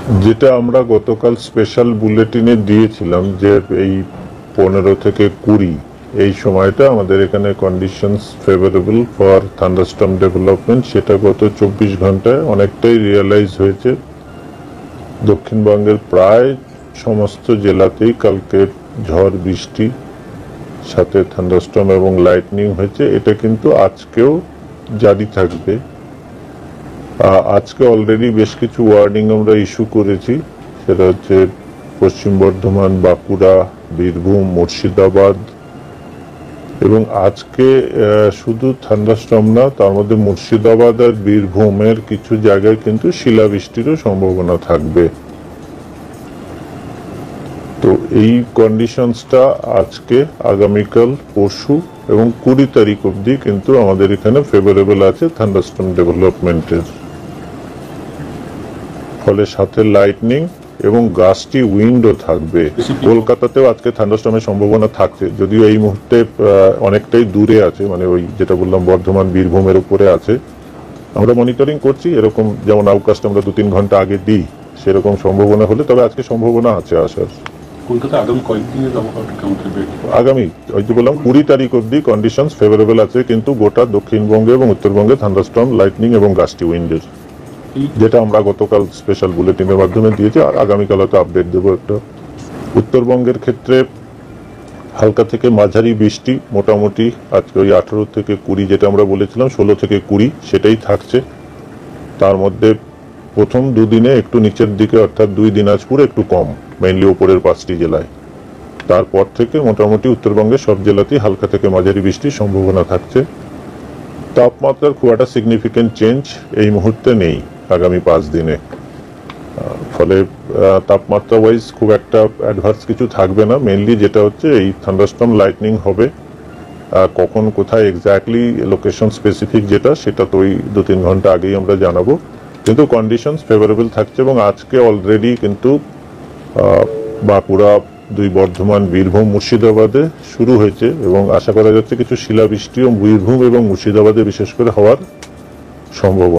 যেটা আমরা গতকাল স্পেশাল বুলেটিনে দিয়েছিলাম যে এই 15 থেকে 20 এই সময়টা আমাদের এখানে conditions favourable for thunderstorm development, সেটা গত 24 ঘন্টায় অনেকটাই রিয়েলাইজ হয়েছে। দক্ষিণবঙ্গের প্রায় সমস্ত জেলাতেই কালকে ঝড় বৃষ্টি সাথে থান্ডারস্টর্ম এবং লাইটনিং হয়েছে। এটা কিন্তু আজকেও জারি থাকবে। আজকে অলরেডি বেশ কিছু ওয়ার্নিং আমরা ইস্যু করেছি, সেটা হচ্ছে পশ্চিম বর্ধমান, বাঁকুড়া, বীরভূম, মুর্শিদাবাদ, এবং আজকে শুধু থান্ডারস্টর্ম না, তার মধ্যে মুর্শিদাবাদ আর বীরভূমের কিছু জায়গায় কিন্তু শিলাবৃষ্টিরও সম্ভাবনা থাকবে। তো এই কন্ডিশনসটা আজকে, আগামীকাল, পরশু এবং 20 তারিখ অবধি কিন্তু আমাদের এখানে ফেভারেবল আছে থান্ডারস্টর্ম ডেভেলপমেন্টের। ফলে সাথে লাইটনিং এবং গাস্টি উইন্ডও থাকবে। কলকাতাতেও আজকে থান্ডারস্টর্মের সম্ভাবনা থাকছে, যদিও এই মুহূর্তে অনেকটাই দূরে আছে, মানে ওই যেটা বললাম বর্ধমান বীরভূমের উপরে আছে। আমরা মনিটরিং করছি, এরকম যেমন আউটকাস্ট আমরা 2-3 ঘন্টা আগে দিই, সেরকম সম্ভাবনা হলে তবে আজকে সম্ভাবনা আছে আসার। আগামী ওই যে বললাম 20 তারিখ অব্দি কন্ডিশনস ফেভারেবল আছে, কিন্তু গোটা দক্ষিণবঙ্গে এবং উত্তরবঙ্গে থান্ডারস্টর্ম, লাইটনিং এবং গাস্টি উইন্ডের, যেটা আমরা গতকাল স্পেশাল বুলেটিনের মাধ্যমে দিয়েছি। আর আগামীকাল হয়তো আপডেট দেবো একটা। উত্তরবঙ্গের ক্ষেত্রে হালকা থেকে মাঝারি বৃষ্টি মোটামুটি আজকে ওই 18 থেকে 20, যেটা আমরা বলেছিলাম 16 থেকে 20 সেটাই থাকছে। তার মধ্যে প্রথম দুদিনে একটু নিচের দিকে, অর্থাৎ 2 দিনাজপুর একটু কম, মেইনলি উপরের 5টি জেলায়। তারপর থেকে মোটামুটি উত্তরবঙ্গের সব জেলাতেই হালকা থেকে মাঝারি বৃষ্টির সম্ভাবনা থাকছে। তাপমাত্রার খুব একটা সিগনিফিকেন্ট চেঞ্জ এই মুহূর্তে নেই আগামী 5 দিনে। ফলে তাপমাত্রা ওয়াইজ খুব একটা অ্যাডভার্স কিছু থাকবে না। মেইনলি যেটা হচ্ছে এই থান্ডারস্টর্ম লাইটনিং হবে, কখন কোথায় এক্স্যাক্টলি লোকেশন স্পেসিফিক যেটা, সেটা তো ওই 2-3 ঘন্টা আগেই আমরা জানাবো। কিন্তু কন্ডিশনস ফেভারেবল থাকছে এবং আজকে অলরেডি কিন্তু বাঁকুড়া, 2 বর্ধমান, বীরভূম, মুর্শিদাবাদে শুরু হয়েছে এবং আশা করা যাচ্ছে কিছু শিলাবৃষ্টিও বীরভূম এবং মুর্শিদাবাদে বিশেষ করে হওয়ার সম্ভাবনা।